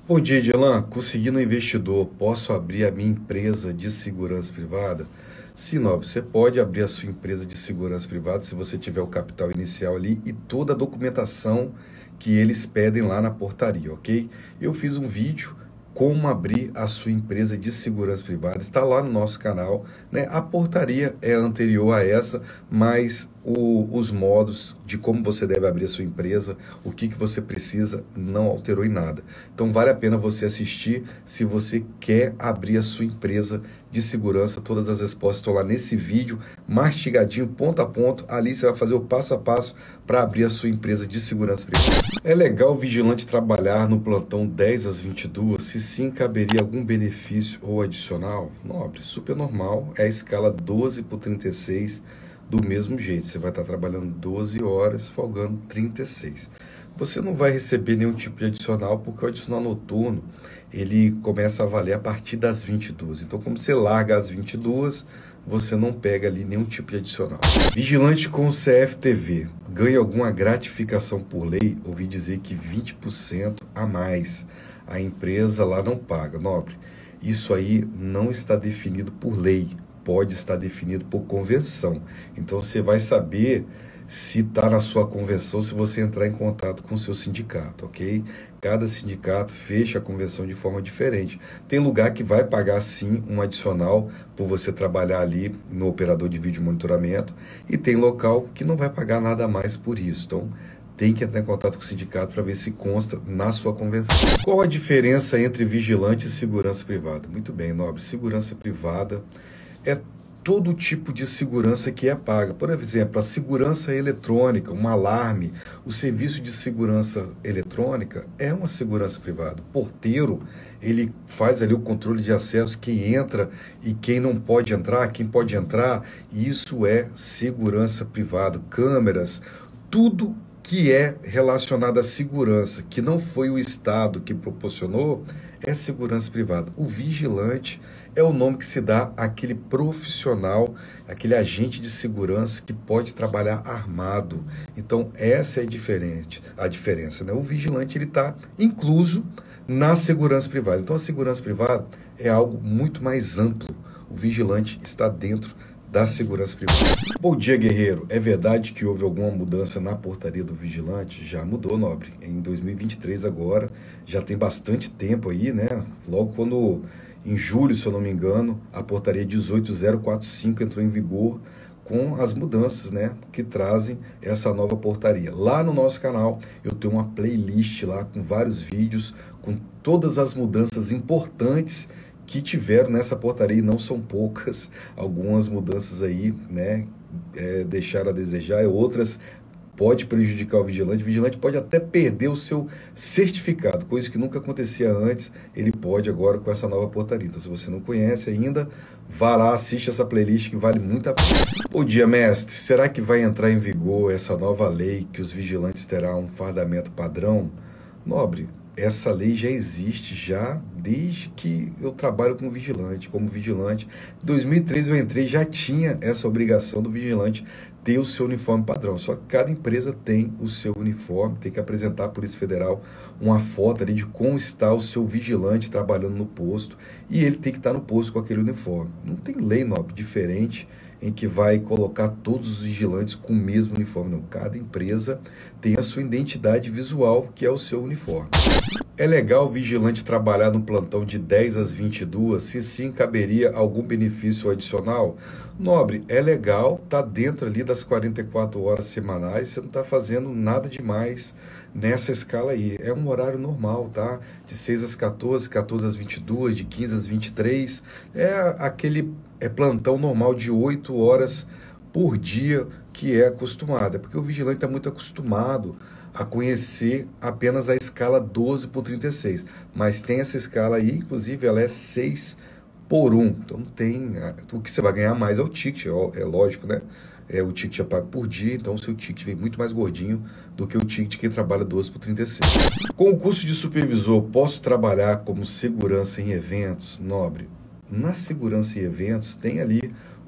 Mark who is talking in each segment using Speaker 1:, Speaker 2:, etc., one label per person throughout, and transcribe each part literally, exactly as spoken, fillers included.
Speaker 1: Bom dia, Edilan. Conseguindo um investidor, posso abrir a minha empresa de segurança privada? Sim, Nobre, você pode abrir a sua empresa de segurança privada se você tiver o capital inicial ali e toda a documentação que eles pedem lá na portaria, ok? Eu fiz um vídeo como abrir a sua empresa de segurança privada, está lá no nosso canal, né? A portaria é anterior a essa, mas o, os modos de como você deve abrir a sua empresa, o que, que você precisa, não alterou em nada. Então vale a pena você assistir se você quer abrir a sua empresa de segurança. Todas as respostas estão lá nesse vídeo, mastigadinho, ponto a ponto. Ali você vai fazer o passo a passo para abrir a sua empresa de segurança privada. É legal o vigilante trabalhar no plantão dez às vinte e duas? Se sim, caberia algum benefício ou adicional? Nobre, super normal. É a escala doze por trinta e seis do mesmo jeito. Você vai estar trabalhando doze horas, folgando trinta e seis. Você não vai receber nenhum tipo de adicional, porque o adicional noturno, ele começa a valer a partir das vinte e duas. Então, como você larga às vinte e duas, você não pega ali nenhum tipo de adicional. Vigilante com C F T V, ganha alguma gratificação por lei? Ouvi dizer que vinte por cento a mais. A empresa lá não paga. Nobre, isso aí não está definido por lei. Pode estar definido por convenção. Então, você vai saber se está na sua convenção, se você entrar em contato com o seu sindicato, ok? Cada sindicato fecha a convenção de forma diferente. Tem lugar que vai pagar, sim, um adicional por você trabalhar ali no operador de vídeo monitoramento, e tem local que não vai pagar nada mais por isso. Então, tem que entrar em contato com o sindicato para ver se consta na sua convenção. Qual a diferença entre vigilante e segurança privada? Muito bem, Nobre. Segurança privada é todo tipo de segurança que é paga. Por exemplo, a segurança eletrônica, um alarme, o serviço de segurança eletrônica é uma segurança privada. O porteiro, ele faz ali o controle de acesso, quem entra e quem não pode entrar, quem pode entrar, isso é segurança privada. Câmeras, tudo que é relacionado à segurança, que não foi o Estado que proporcionou, é segurança privada. O vigilante é o nome que se dá àquele profissional, aquele agente de segurança que pode trabalhar armado. Então, essa é diferente, a diferença, né? O vigilante, ele está incluso na segurança privada. Então, a segurança privada é algo muito mais amplo. O vigilante está dentro da segurança privada. Bom dia, guerreiro. É verdade que houve alguma mudança na portaria do vigilante? Já mudou, Nobre. Em dois mil e vinte e três agora, já tem bastante tempo aí, né? Logo quando, em julho, se eu não me engano, a portaria dezoito mil quarenta e cinco entrou em vigor com as mudanças, né, que trazem essa nova portaria. Lá no nosso canal, eu tenho uma playlist lá com vários vídeos, com todas as mudanças importantes que tiveram nessa portaria, e não são poucas. Algumas mudanças aí, né, é, deixaram a desejar, e outras pode prejudicar o vigilante. O vigilante pode até perder o seu certificado, coisa que nunca acontecia antes, ele pode agora com essa nova portaria. Então, se você não conhece ainda, vá lá, assiste essa playlist que vale muito a pena. Bom dia, mestre. Será que vai entrar em vigor essa nova lei que os vigilantes terão um fardamento padrão? Nobre, essa lei já existe já desde que eu trabalho como vigilante, como vigilante. Em dois mil e treze eu entrei, já tinha essa obrigação do vigilante ter o seu uniforme padrão. Só que cada empresa tem o seu uniforme, tem que apresentar à Polícia Federal uma foto ali de como está o seu vigilante trabalhando no posto, e ele tem que estar no posto com aquele uniforme. Não tem lei, Nobre, diferente em que vai colocar todos os vigilantes com o mesmo uniforme, não. Cada empresa tem a sua identidade visual, que é o seu uniforme. É legal o vigilante trabalhar no plantão de dez às vinte e duas? Se sim, caberia algum benefício adicional? Nobre, é legal, tá dentro ali das quarenta e quatro horas semanais, você não está fazendo nada demais nessa escala aí. É um horário normal, tá? De seis às quatorze, quatorze às vinte e duas, de quinze às vinte e três. É aquele é plantão normal de oito horas por dia que é acostumado. É porque o vigilante está muito acostumado a conhecer apenas a escala doze por trinta e seis. Mas tem essa escala aí, inclusive ela é seis por um. Então não tem. O que você vai ganhar mais é o ticket, é lógico, né? É, o ticket é pago por dia, então o seu ticket vem muito mais gordinho do que o ticket de quem trabalha doze por trinta e seis. Com o curso de supervisor, posso trabalhar como segurança em eventos? Nobre, na segurança em eventos tem ali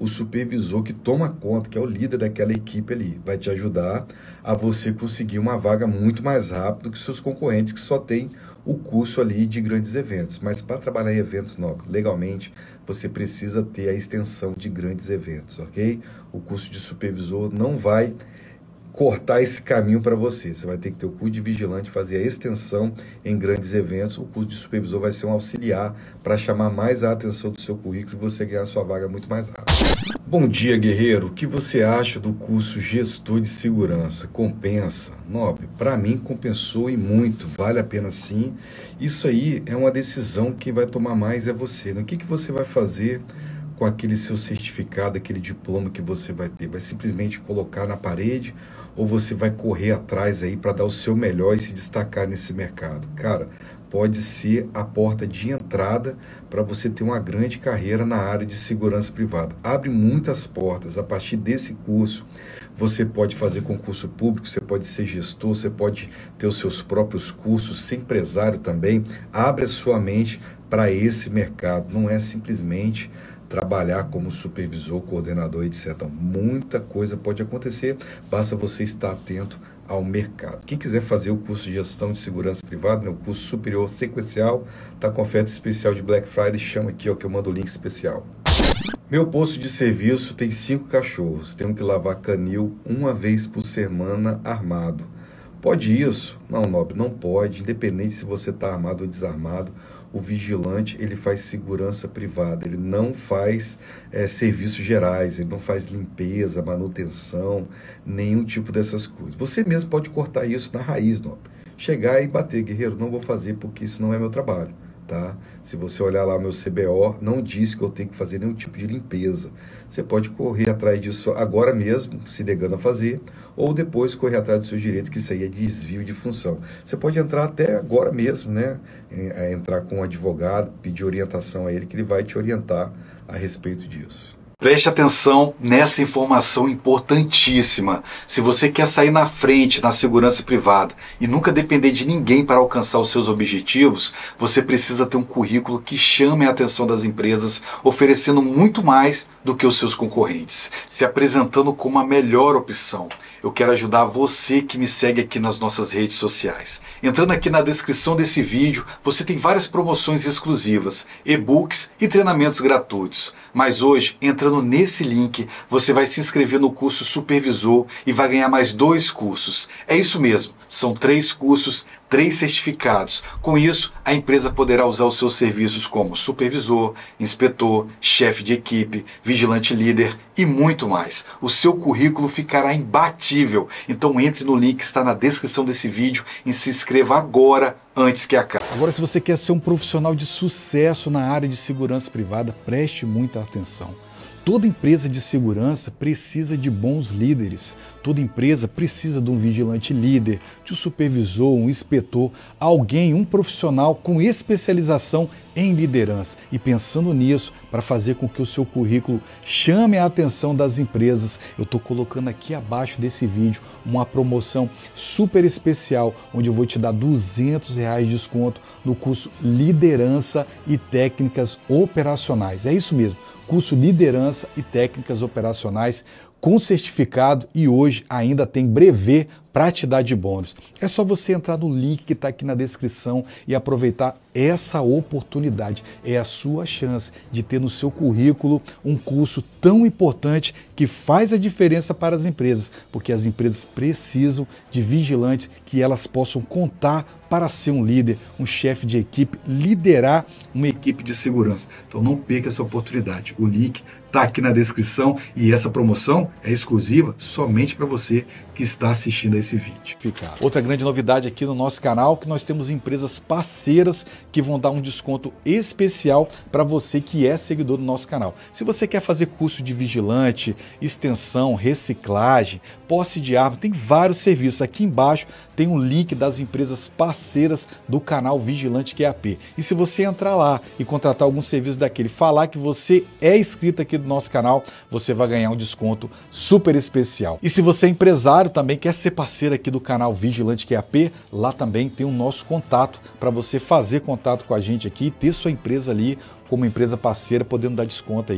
Speaker 1: o supervisor que toma conta, que é o líder daquela equipe ali. Vai te ajudar a você conseguir uma vaga muito mais rápido que seus concorrentes que só têm o curso ali de grandes eventos. Mas para trabalhar em eventos, Nobre, legalmente, você precisa ter a extensão de grandes eventos, ok? O curso de supervisor não vai cortar esse caminho para você. Você vai ter que ter o curso de vigilante, fazer a extensão em grandes eventos. O curso de supervisor vai ser um auxiliar para chamar mais a atenção do seu currículo e você ganhar sua vaga muito mais rápido. Bom dia, guerreiro. O que você acha do curso Gestor de Segurança? Compensa? Nobre, para mim compensou e muito. Vale a pena sim. Isso aí é uma decisão. Quem vai tomar mais é você. O que, que você vai fazer com aquele seu certificado, aquele diploma que você vai ter? Vai simplesmente colocar na parede ou você vai correr atrás aí para dar o seu melhor e se destacar nesse mercado? Cara, pode ser a porta de entrada para você ter uma grande carreira na área de segurança privada. Abre muitas portas. A partir desse curso, você pode fazer concurso público, você pode ser gestor, você pode ter os seus próprios cursos, ser empresário também. Abre a sua mente para esse mercado. Não é simplesmente trabalhar como supervisor, coordenador, etcétera. Muita coisa pode acontecer, basta você estar atento ao mercado. Quem quiser fazer o curso de gestão de segurança privada, né, o curso superior sequencial, está com oferta especial de Black Friday, chama aqui, ó, que eu mando o link especial. Meu posto de serviço tem cinco cachorros, tenho que lavar canil uma vez por semana armado. Pode isso? Não, Nobre, não pode, independente se você está armado ou desarmado. O vigilante, ele faz segurança privada, ele não faz é, serviços gerais, ele não faz limpeza, manutenção, nenhum tipo dessas coisas. Você mesmo pode cortar isso na raiz, Nobre. Chegar e bater, guerreiro, não vou fazer porque isso não é meu trabalho. Tá? Se você olhar lá meu C B O, não diz que eu tenho que fazer nenhum tipo de limpeza. Você pode correr atrás disso agora mesmo, se negando a fazer, ou depois correr atrás do seu direito, que isso aí é desvio de função. Você pode entrar até agora mesmo, né? É, entrar com um advogado, pedir orientação a ele, que ele vai te orientar a respeito disso. Preste atenção nessa informação importantíssima. Se você quer sair na frente na segurança privada e nunca depender de ninguém para alcançar os seus objetivos, você precisa ter um currículo que chame a atenção das empresas, oferecendo muito mais do que os seus concorrentes, se apresentando como a melhor opção. Eu quero ajudar você que me segue aqui nas nossas redes sociais. Entrando aqui na descrição desse vídeo, você tem várias promoções exclusivas, e-books e treinamentos gratuitos. Mas hoje, entrando nesse link, você vai se inscrever no curso Supervisor e vai ganhar mais dois cursos. É isso mesmo, são três cursos, três certificados. Com isso, a empresa poderá usar os seus serviços como supervisor, inspetor, chefe de equipe, vigilante líder e muito mais. O seu currículo ficará imbatível. Então entre no link que está na descrição desse vídeo e se inscreva agora, antes que acabe. Agora, se você quer ser um profissional de sucesso na área de segurança privada, preste muita atenção. Toda empresa de segurança precisa de bons líderes. Toda empresa precisa de um vigilante líder, de um supervisor, um inspetor, alguém, um profissional com especialização em liderança. E pensando nisso, para fazer com que o seu currículo chame a atenção das empresas, eu estou colocando aqui abaixo desse vídeo uma promoção super especial, onde eu vou te dar duzentos reais de desconto no curso Liderança e Técnicas Operacionais. É isso mesmo. Curso Liderança e Técnicas Operacionais com certificado e hoje ainda tem brevê para te dar de bônus. É só você entrar no link que está aqui na descrição e aproveitar essa oportunidade. É a sua chance de ter no seu currículo um curso tão importante que faz a diferença para as empresas, porque as empresas precisam de vigilantes que elas possam contar para ser um líder, um chefe de equipe, liderar uma equipe de segurança. Então não perca essa oportunidade. O link está aqui na descrição e essa promoção é exclusiva somente para você que está assistindo a esse vídeo. Outra grande novidade aqui no nosso canal é que nós temos empresas parceiras que vão dar um desconto especial para você que é seguidor do nosso canal. Se você quer fazer curso de vigilante, extensão, reciclagem, posse de arma, tem vários serviços. Aqui embaixo tem um link das empresas parceiras do canal Vigilante Q A P. E se você entrar lá e contratar algum serviço daquele, falar que você é inscrito aqui do nosso canal, você vai ganhar um desconto super especial. E se você é empresário também, quer ser parceiro aqui do canal Vigilante Q A P, lá também tem o nosso contato para você fazer contato com a gente aqui e ter sua empresa ali como empresa parceira, podendo dar desconto aí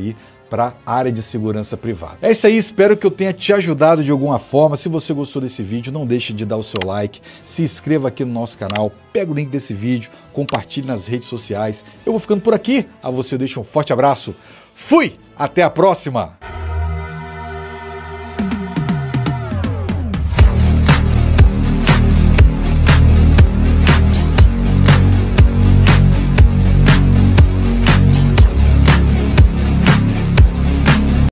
Speaker 2: para a área de segurança privada. É isso aí, espero que eu tenha te ajudado de alguma forma. Se você gostou desse vídeo, não deixe de dar o seu like, se inscreva aqui no nosso canal, pega o link desse vídeo, compartilhe nas redes sociais. Eu vou ficando por aqui, a você eu deixo um forte abraço. Fui! Até a próxima!